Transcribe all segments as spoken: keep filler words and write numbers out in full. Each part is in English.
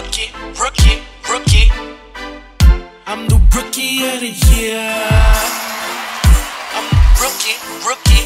rookie, rookie, rookie. I'm the rookie of the year. I'm the rookie, rookie.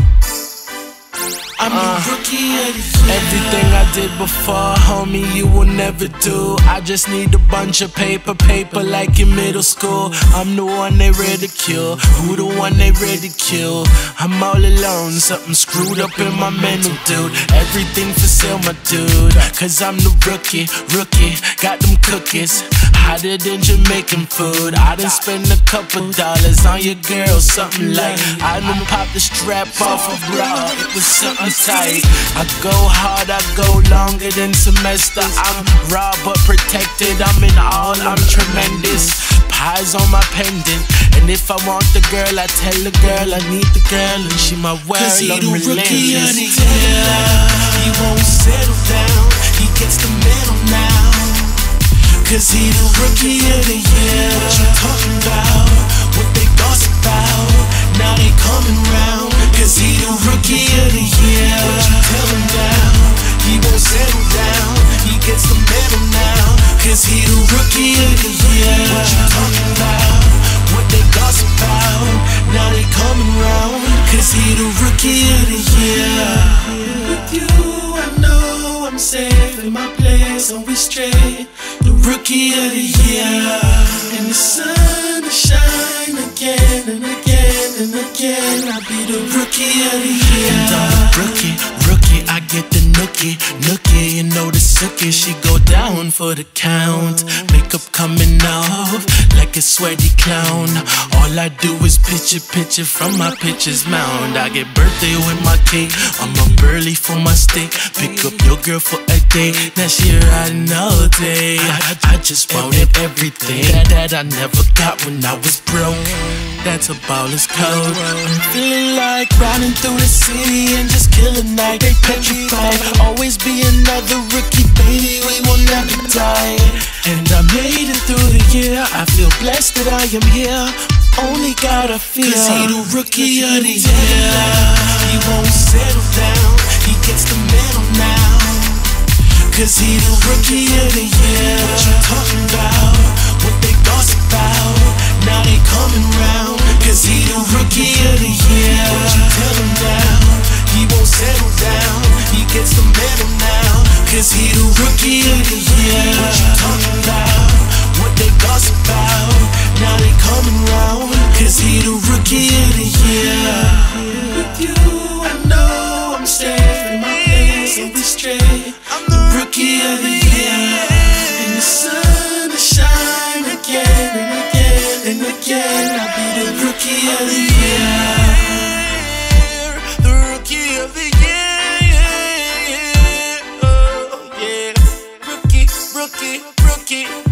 I'm the uh, rookie of the year. Everything I did before, homie, you will never do. I just need a bunch of paper, paper like in middle school. I'm the one they ridicule. Who the one they ridicule? I'm all alone, something screwed up in my mental, dude. Everything for sale, my dude. Cause I'm the rookie, rookie. Got them cookies, hotter than Jamaican food. I done spend a couple dollars on your girl, something like I done popped the strap off a bra. It was something tight. I go hard, I go longer than semester. I'm raw but protected, I'm in all, I'm tremendous. Pyes on my pendant, and if I want the girl, I tell the girl I need the girl, and she my world. Cause he the rookie of the year. He won't settle down, he gets the medal now. Cause he the rookie of the year. What you talking about? What they gossip about? Now they coming round. Cause he the rookie of the year. What you tell him now? He won't settle down, he gets the medal now. Cause he the rookie of the year. What you talking about? What they gossip about? Now they coming round. Cause he the rookie of the year. With you I know I'm safe in my place, and we straight. The rookie of the year. And the sun will shine again and again and again. I'll be the rookie of the year. And I'm the rookie, rookie. I get the nookie, nookie. You know the sookie, she go down for the count. Makeup coming off like a sweaty clown. All I do is picture, picture from my pictures mound. I get birthday with my cake, I'm up early for my steak. Pick up your girl for a day, now she riding all day. I, I just wanted everything that, that I never got when I was broke. That's a baller's code. I'm feeling like riding through the city and just kill a night. They petrified, always be another rookie, baby, we will never die. And I made it through the year, I feel blessed that I am here. Only gotta feel. Cause he the rookie of the year. He won't settle down, he gets the medal now. Cause he the rookie of the year. What you talking about? What they gossip about? Now they coming round. Cause he the rookie of the year. What you tell him now? He won't settle down, he gets the medal now. Cause he the rookie of the year. What you talking about? What they gossip about? Now they coming round. Cause he the rookie of the year. With you I know I'm safe in my place, and we straight. I'm the rookie of the year. And the sun will shine again and again and again. I'll be the rookie of the year. The rookie of the year. Oh yeah. Rookie, rookie, rookie.